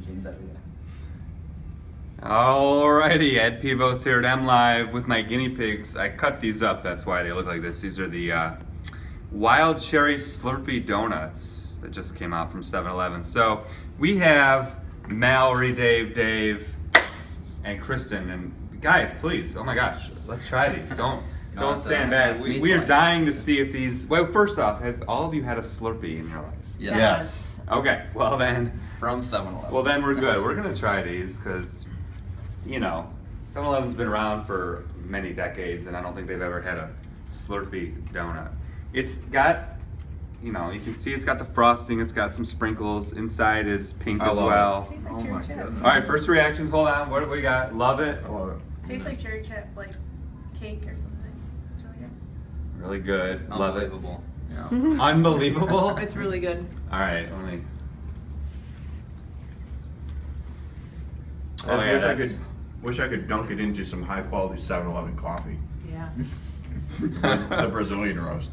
jeans every day. Alrighty, Ed Pivos here at M Live with my guinea pigs. I cut these up, that's why they look like this. These are the Wild Cherry Slurpee Donuts that just came out from 7-Eleven. So we have Mallory, Dave, and Kristen. And guys, please, oh my gosh, let's try these. Don't stand back. We are dying to see if these, well, first off, have all of you had a Slurpee in your life? Yes. Okay, well then. From 7-Eleven. Well then we're good. We're gonna try these because, you know, 7-Eleven's been around for many decades and I don't think they've ever had a Slurpee donut. It's got, you know, you can see it's got the frosting, it's got some sprinkles, inside is pink as well. Tastes like Oh cherry my chip. goodness. All right, first reactions, hold on, what do we got? Love it? I love it. Tastes like cherry chip, like cake or something. It's really good. Really good, love it. Unbelievable. Yeah. Unbelievable? It's really good. All right, let me. I Oh yeah, wish I could dunk it into some high quality 7-Eleven coffee. Yeah. The Brazilian roast.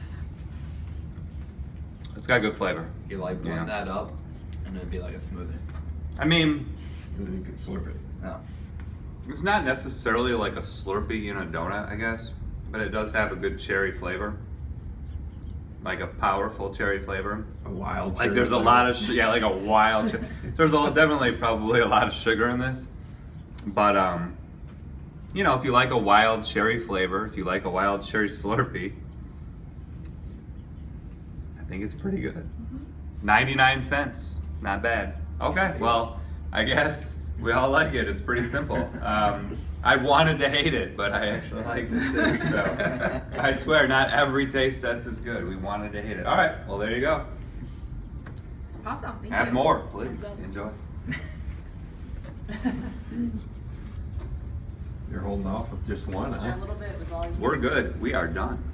it's got good flavor. You like blend that up, and it'd be like a smoothie. I mean, And then you can slurp it. Yeah. it's not necessarily like a Slurpee in a donut, I guess, but it does have a good cherry flavor. Like a powerful cherry flavor. A wild Like cherry there's a flavor. lot of, yeah, like a wild, there's definitely probably a lot of sugar in this. But, you know, if you like a wild cherry flavor, if you like a wild cherry Slurpee, I think it's pretty good. 99 cents, not bad. Okay, well, I guess we all like it. It's pretty simple. I wanted to hate it, but I actually liked it too. So I swear, not every taste test is good. We wanted to hate it. All right, well, there you go. Awesome. Thank you. Have more, please. Enjoy. You're holding off with just one, A huh? little bit was all you We're good. We are done.